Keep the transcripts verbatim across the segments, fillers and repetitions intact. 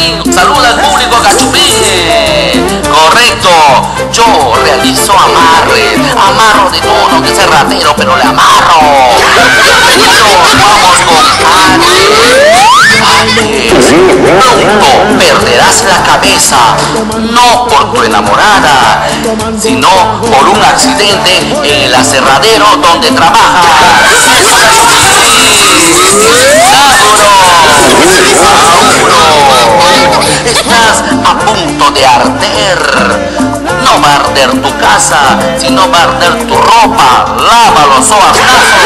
Cachupín. Saluda al público, Cachupín. Correcto. Yo realizo amarres. Amarro de todo, aunque sea ratero, pero le amarro. Bienvenido. Vamos con Alex. Alex, pronto perderás la cabeza, no por tu enamorada, sino por un accidente en el aserradero donde trabajas. Estás a punto de arder. No va a arder tu casa, sino va a arder tu ropa. Lávalo, sobacazo.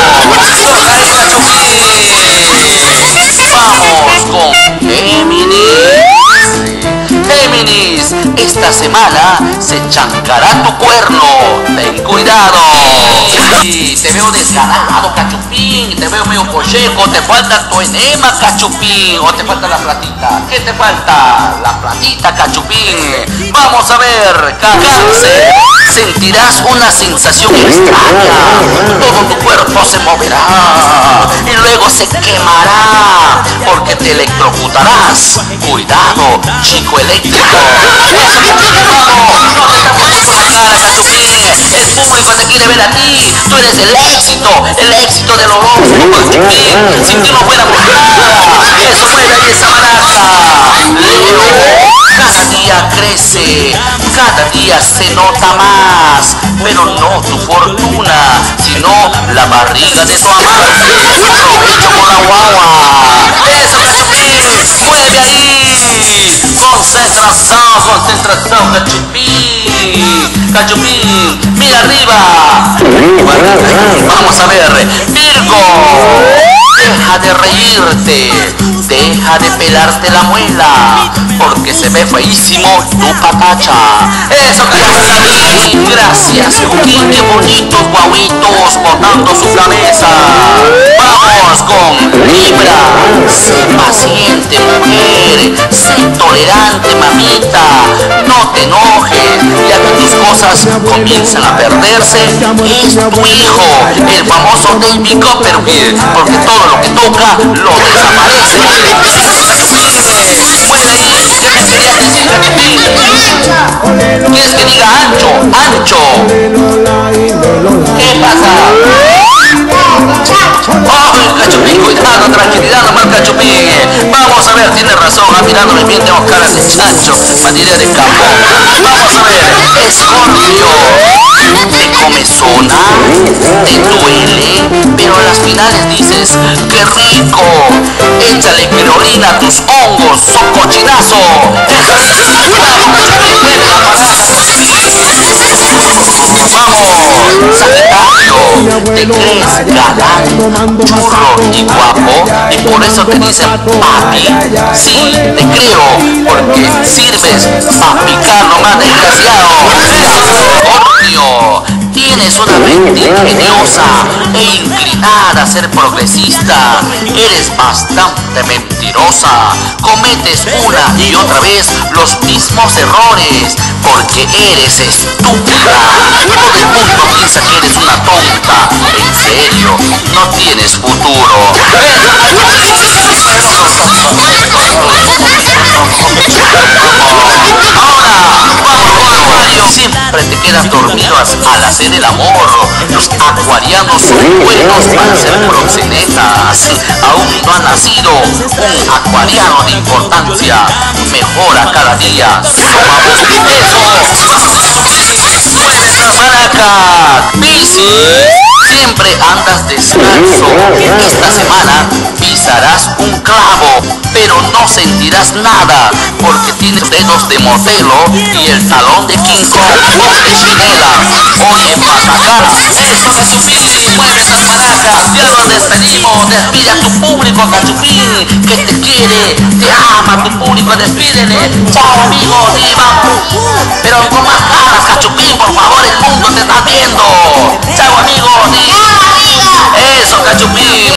Vamos con Géminis. Géminis, esta semana se chancará tu cuerno. Ten cuidado. Sí, te veo desganado, Cachupín. Te veo medio cocheco. Te falta tu enema, Cachupín. O te falta la platita. ¿Qué te falta? La platita, Cachupín. Vamos a ver, Cáncer. Sentirás una sensación extraña. Todo tu cuerpo se moverá y luego se quemará porque te electrocutarás. Cuidado, chico eléctrico. Vamos, no te tapes con la cara, Cachupín. El público te quiere ver a ti. Tú eres el éxito, el éxito del horóscopo, Cachupín. Sin ti no fuéramos nada. Eso mueve ahí esa baraja. Leo. Cada día crece, cada día se nota más, pero no tu fortuna, sino la barriga de tu amante. Provecho con la guagua. Eso, Cachupín, mueve ahí. Concentración, concentración, Cachupín. Cachupín, mira arriba. Vamos a ver, Virgo. Deja de reírte, deja de pelarte la muela, porque se ve feísimo tu patacha. Eso, Cachupín, gracias. Y qué bonitos guauitos botando su cabeza. Vamos con Libra. Sé paciente, mujer. Sé tolerante, mamita. No te enojes, ya que tus cosas comienzan a perderse. Es tu hijo, el famoso David Copperfield, porque todo lo que toca lo desaparece. Mueve ahí, ¿qué me querías decir, Cachupín? ¿Quieres que diga ancho? Ancho. ¿Qué pasa? ¡Ay, Cachupín, cuidado, tranquilidad nomás, Cachupín! Vamos a ver, tiene razón, ah, mirándome bien tengo cara de chancho, manera de campo. Vamos a ver, Escorpio, te comezona, te duele, pero a las finales dices, ¡qué rico! Échale pirolina a tus hongos, son cochinazo. Eso es, vamos, Cachupín, mueve la baraja. Vamos, Sagitario, te crees galán, churro y guapo, y por eso te dicen papi. Sí, te creo, porque sirves a picar nomás, desgraciado. Scorpio, tienes una mente ingeniosa e inclinada a ser progresista. Eres bastante mentirosa. Cometes una y otra vez los mismos errores, porque eres estúpida. Todo el mundo piensa que eres una tonta. En serio, no tienes futuro. Ahora, vamos con Acuario. Siempre te quedas dormido al hacer el amor. Los acuarianos son buenos para ser proxenetas. Aún no ha nacido un acuariano de importancia. Mejora cada día. Eso. Mueve esas maracas. Piscis. Siempre andas descalzo. Esta semana pisarás un clavo, pero no sentirás nada, porque tienes dedos de modelo y el talón de King Kong o de Chinela. Oye, patacara, eso, Cachupín, mueve esas maracas. Ya nos despedimos. Despide a tu público, Cachupín, que te quiere, te ama tu público. Despídele. Chao, amigos, y vamos. Pero con más ganas, Cachupín, por favor, el mundo te está viendo. Chao, amigos. Eso, Cachupín.